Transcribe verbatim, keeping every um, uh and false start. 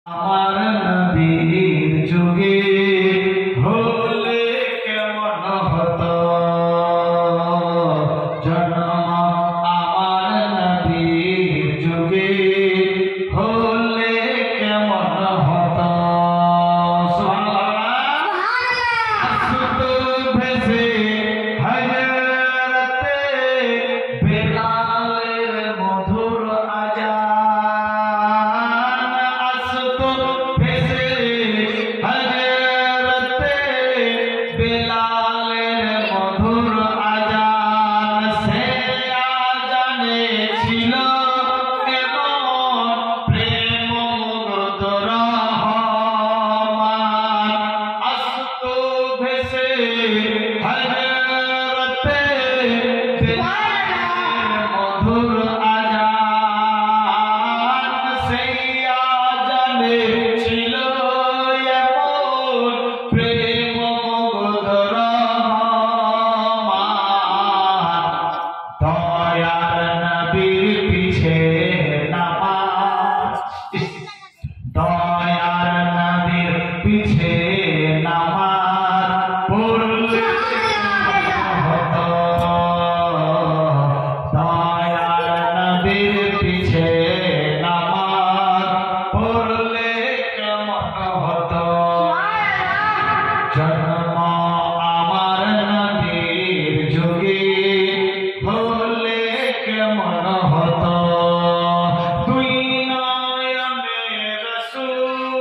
আমার নবীর যুগে হলে কেমন হতো জন্ম। আমার নবীর যুগে হলে কেমন হতো আসতো ভেসে হযরতে বেলালের মধুর আযান। আসতো ভেসে হযরতে বেলালের মধুর আযান। সে আযানে ছিল এমন প্রেম মুগ্ধ রহমান। আসতো ভেসে হযরতে বেলালের মধুর আযান। সেই আযানে ছিল এমন প্রেম মুগ্ধ রহমান। দয়ার নবীর পিছে নামাজ, দয়ার নবীর পিছে নামাজ পড়লে কেমন হতো। দয়ার নবীর পিছে নামাজ পড়লে কেমন হতো। জন্ম আমার নবীর যুগে হলে কেমন হতো। দুই নয়নে রাসূল